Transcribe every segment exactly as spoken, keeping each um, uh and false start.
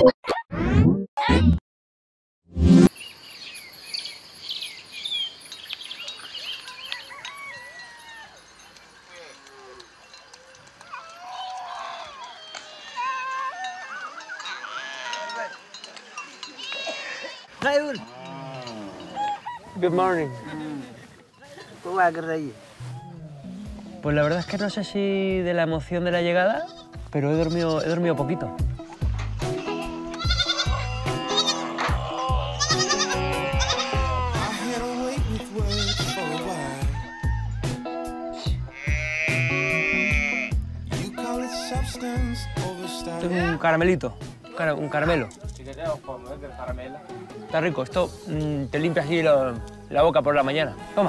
Good morning. ¿Cómo va a reír? Pues la verdad es que no sé si de la emoción de la llegada, pero he dormido, he dormido poquito. Esto es un caramelito, un, cara, un caramelo. Está rico, esto mmm, te limpia así lo, la boca por la mañana. Toma.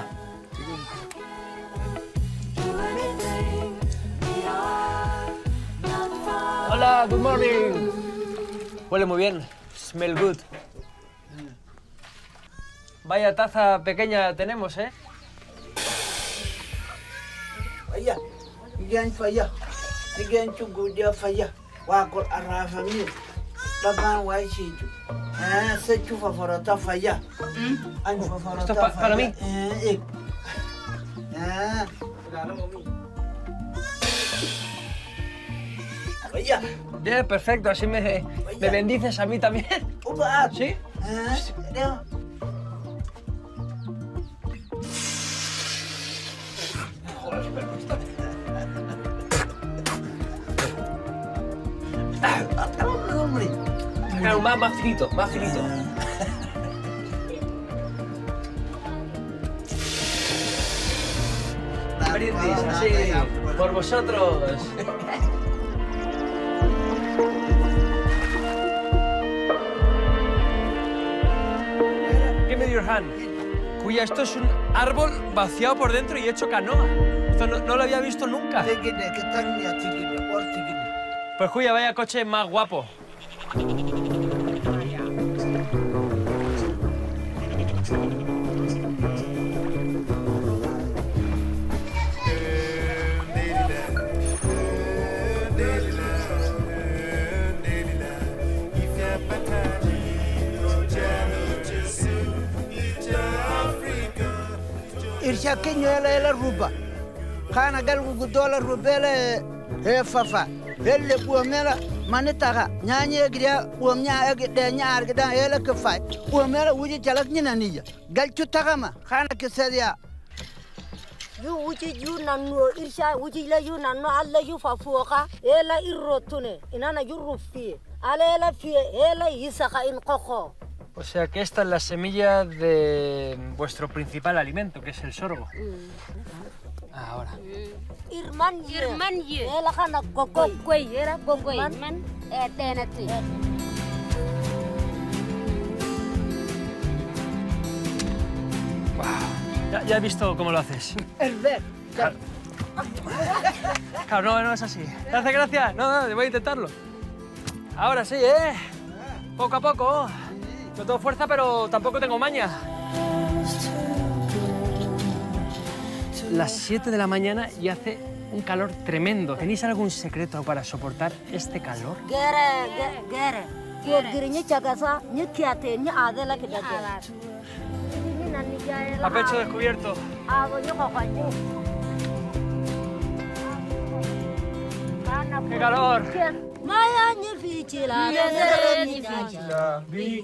Hola, good morning. Huele muy bien, smell good. Vaya taza pequeña tenemos, ¿eh? Falla, igen falla, igen chugu dia falla, wakol arafa mi, laban wai chichu. Ah, se chufa forata falla. An chufa forata. Esto es pa para mí. Eh, ah. Falla. Bien, perfecto, así me, me bendices a mí también. Upa. ¿Sí? Ah, Claro, más, más finito, más finito. Brindis, así, por vosotros. Give me your hand. Cuya, esto es un árbol vaciado por dentro y hecho canoa. Esto no, no lo había visto nunca. Pues Cuya, vaya coche más guapo. Irsha Kenya ela ela ruba. Kana gal gu dola rubela he fafa. Belle buomela manitaga nyanye gria buomnya egde nyar gda ela ke fay. Buomela wuji jalak nyina niya. Gal chutagama kana ke sedia. Yu wuji yu nanu irsha wuji la yu nanu alla yu fafuqa ela irrotune inana yurufi. Ala ela fi ela yisaka in qoko. O sea que esta es la semilla de vuestro principal alimento, que es el sorgo. Ahora. Irman Irman ye. Ela kana koko kwei era koko man eh tenati. Wow. Ya, ya he visto cómo lo haces. El ver. Claro. Claro, no, no es así. ¿Te hace gracia? No, no, voy a intentarlo. Ahora sí, ¿eh? Poco a poco. No tengo fuerza, pero tampoco tengo maña. Las siete de la mañana y hace un calor tremendo. ¿Tenéis algún secreto para soportar este calor? Gere, gere. Yo giriñi chagasa, ni kiate, ni adela que date. A pecho descubierto. ¡Qué calor! Maya ni fichila, ni fichila,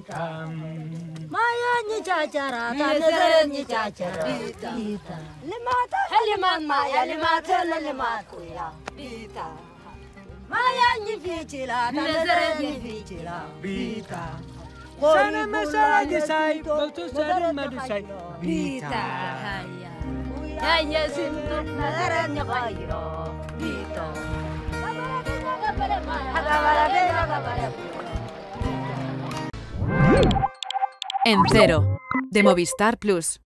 Maya ni chachara, ni chachara, bita. Limata, liman maya, limata, limata, bita. Maya ni fichila, ni fichila, bita. Sana masala desai, todo sana madusai, bita. Hanya sintu nagaranya kairo, bita. En Cero, de Movistar Plus.